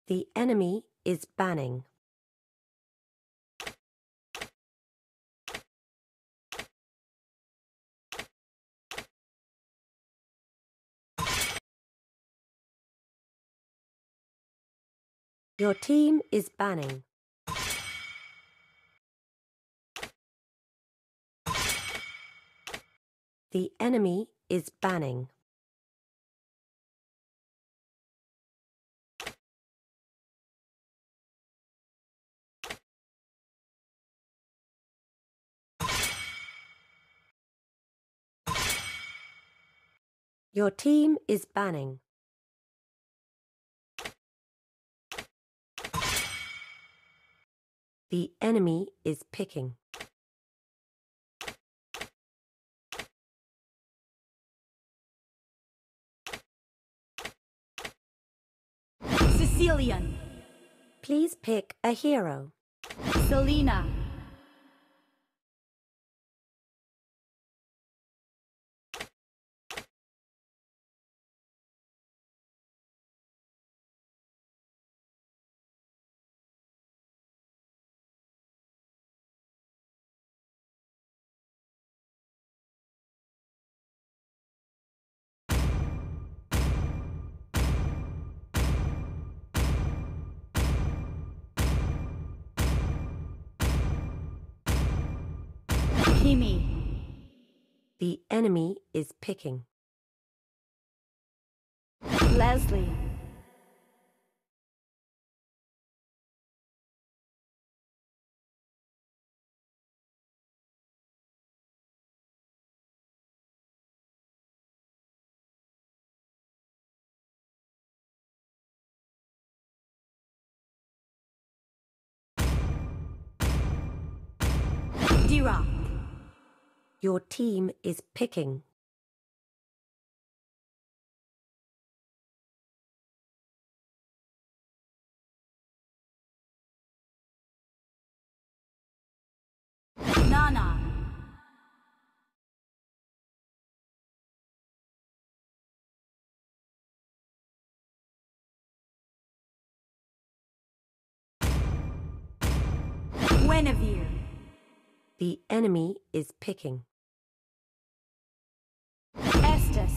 The enemy is banning. Your team is banning. The enemy is banning. Your team is banning. The enemy is picking. Sicilian. Please pick a hero. Selena. Kimi. The enemy is picking. Leslie. D-Rock. Your team is picking. Nana. Guinevere. The enemy is picking. Estes.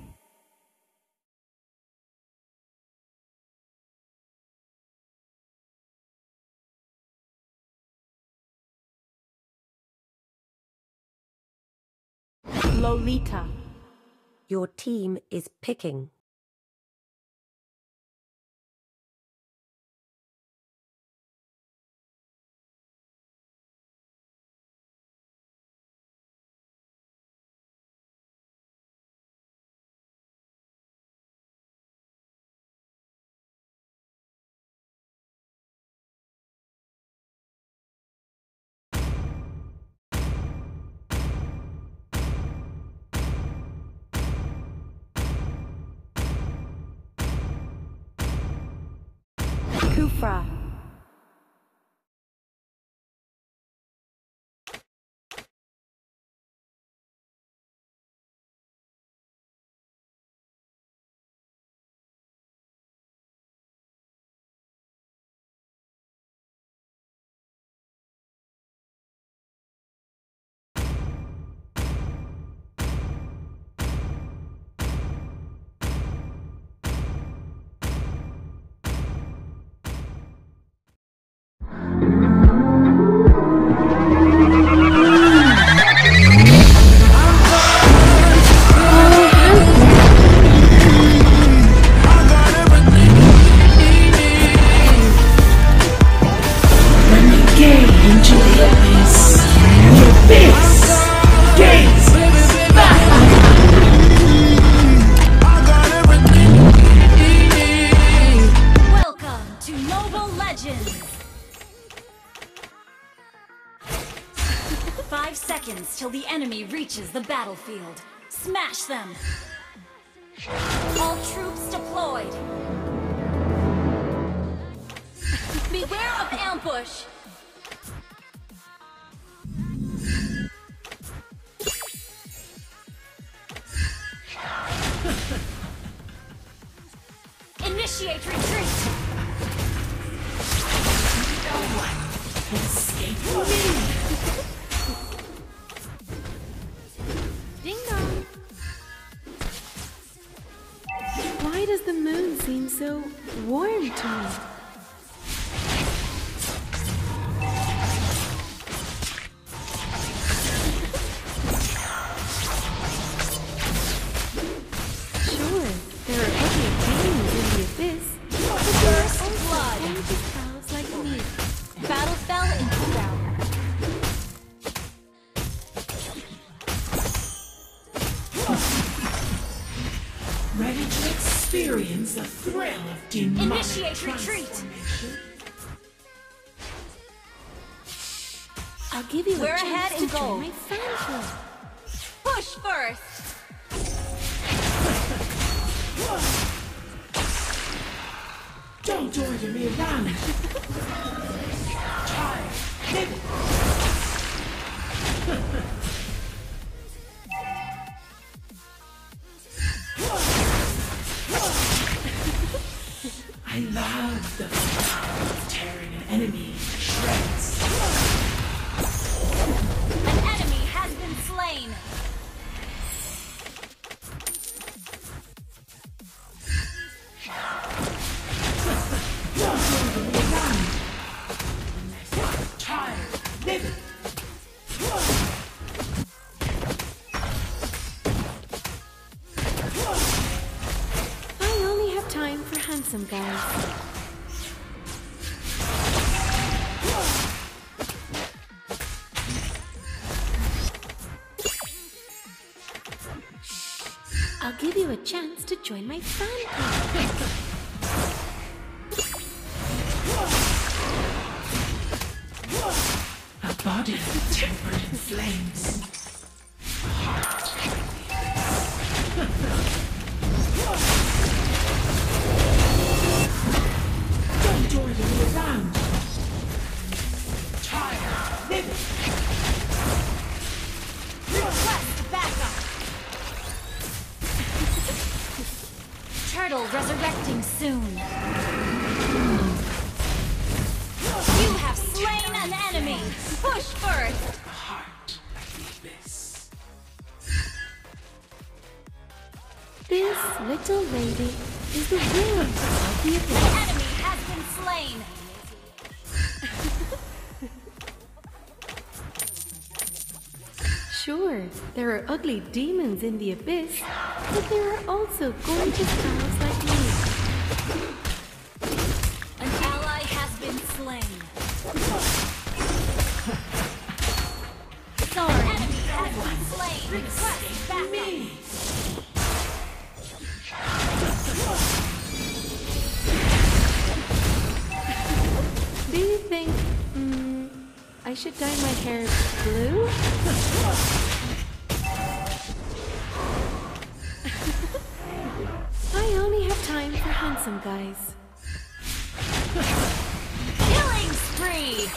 Lolita. Your team is picking. Kufra. Welcome to Mobile Legends! 5 seconds till the enemy reaches the battlefield. Smash them! All troops deployed! Beware of ambush! Initiate retreat! Escape me! Ding dong! Why does the moon seem so warm to me? Sure, there are ugly demons in the abyss, but there are also blood. gorgeous pals like me. Battle fell into ground. Ready to experience the thrill of demonic Initiate retreat. transformation? I'll give you We're a ahead chance in to join gold. my fan club. Push first. Don't order me around! Tired, vivid. I love the fun of tearing an enemy to shreds. An enemy has been slain. Don't order me around! Tired, vivid. I only have time for handsome guys. I'll give you a chance to join my fan club. A body tempered in flames. A heart. Don't order me around. Tired, vivid. Request backup. Turtle resurrecting soon. You have slain an enemy. Push first. A heart like the abyss. This little lady is the will of the An abyss. enemy has been slain. Sure, there are ugly demons in the abyss, but there are also gorgeous pals like me. An ally has been slain. Sorry. Enemy has been slain. Request backup. Me! Do you think, I should dye my hair blue? I only have time for handsome guys. Killing spree.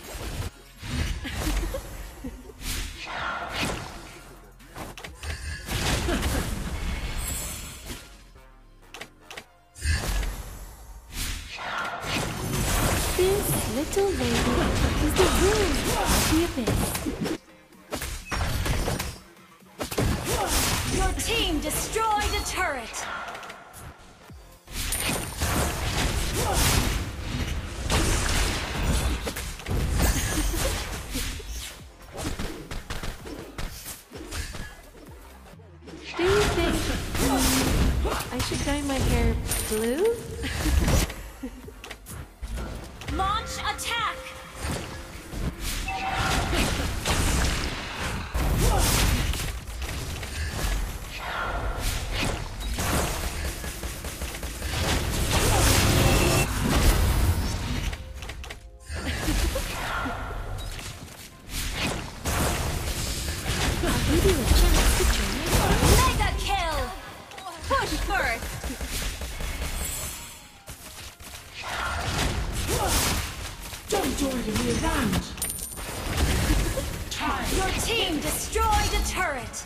This little lady is the will of the abyss. Your team destroyed a turret. Do you think I should dye my hair blue? Launch attack. I'll give you a chance to join my club. Mega kill. Push first. Don't order me around. Tired. Your team destroyed a turret.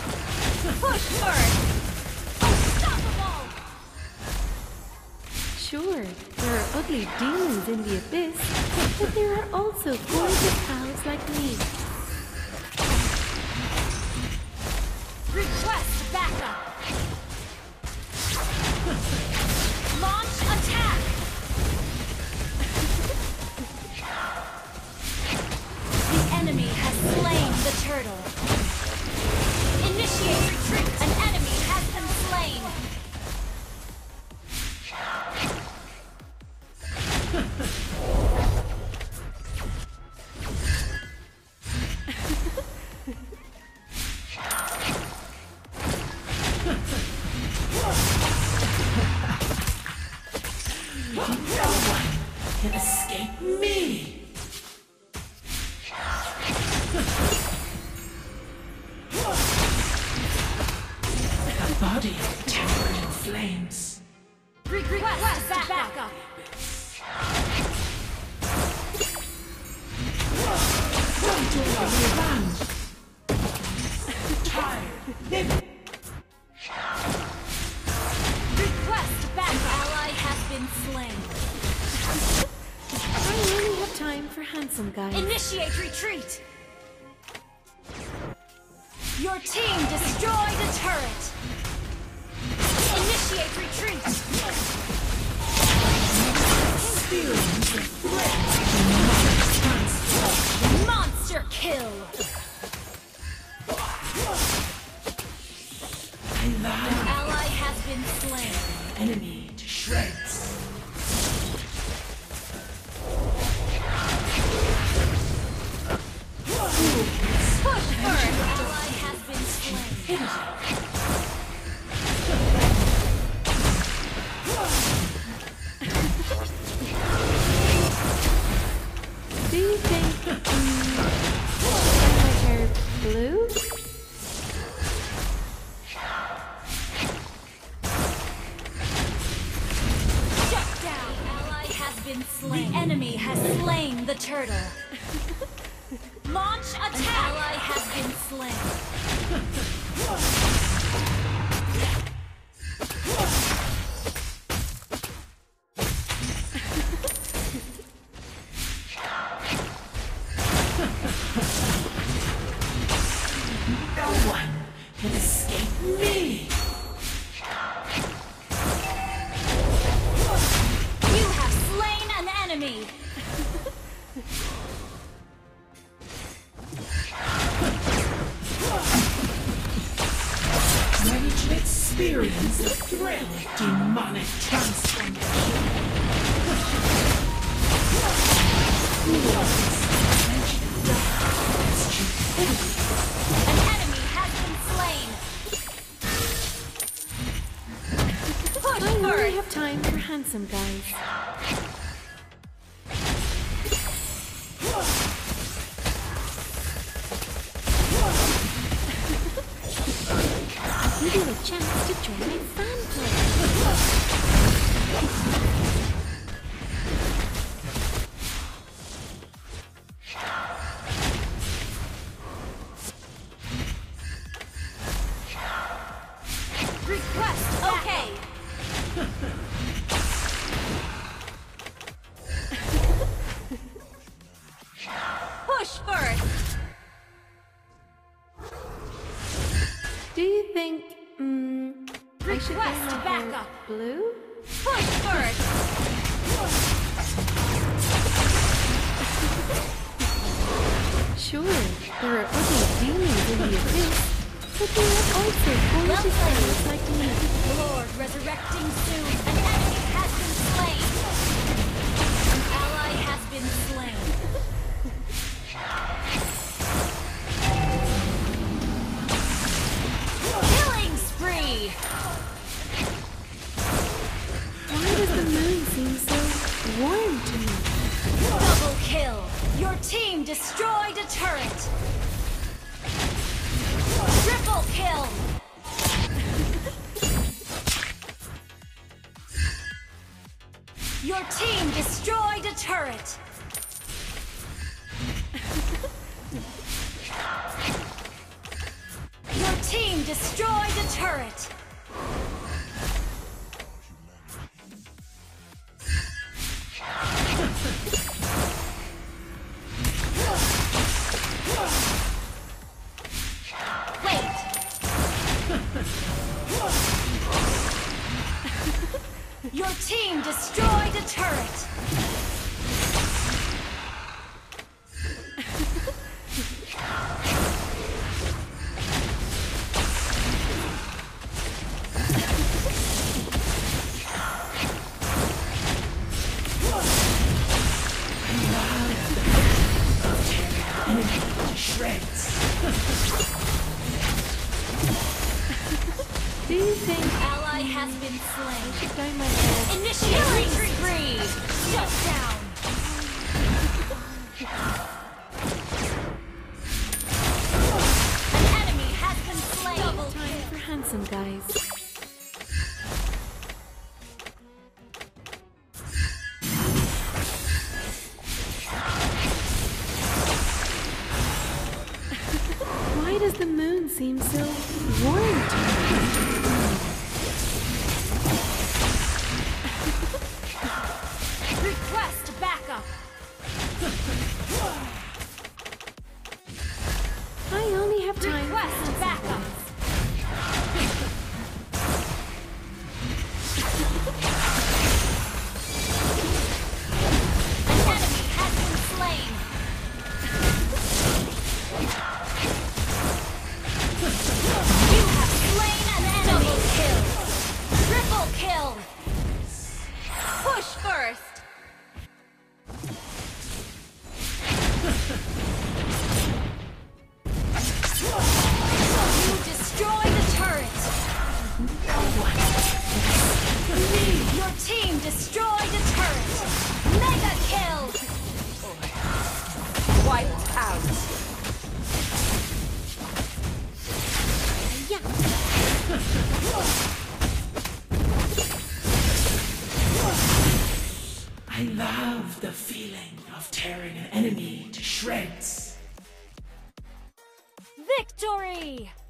Push first. Unstoppable. Sure, there are ugly demons in the abyss, but there are also gorgeous pals like me. Request backup. Launch attack. The enemy has slain the turtle. Initiate retreat. An enemy has been slain. No one can escape me! The body tempered in flames. Request backup. Run to the land! Tired, living. Request backup. Ally has been slain. I only have time for handsome guys. Initiate retreat. Your team destroyed a turret. Initiate retreat. Monster kill. I lie. Ally has been slain. Enemy to shreds. Push first. Ally has been slain. Do you think my hair blue? Shut down. Ally has been slain. The enemy has slain the turtle. Launch attack. An ally has been slain. No one can escape me! You have slain an enemy. Ready to experience the thrill of demonic transformation. An enemy has been slain. Push I only first. have time for handsome guys. I'll give you a chance to join my fan club. Request okay. Push first. Do you think, I should dye Request my hair backup. blue? Push first. Sure, there are ugly demons in the abyss, but there are also gorgeous fellows like me. Lord resurrecting soon. An enemy has been slain. An ally has been slain. Killing spree. Why does the moon seem so warm to me? Double kill. Your team destroyed a turret. Triple kill. Your team destroyed a turret. Your team destroyed a turret. enemy to shreds. Do you think Ally has been slain. I should go myself? Initiate retreat. Shut down. An enemy has been slain. Double Time for handsome guys. Why does the moon seem so warm to me? request backup. I only have time for Request handsome backup. guys. An enemy has been slain. You have slain an enemy. Double kill. Triple kill. Push first. You destroy the turret. Your team destroyed a turret. Mega kill. Wiped out. I love the feeling of tearing an enemy to shreds. Victory!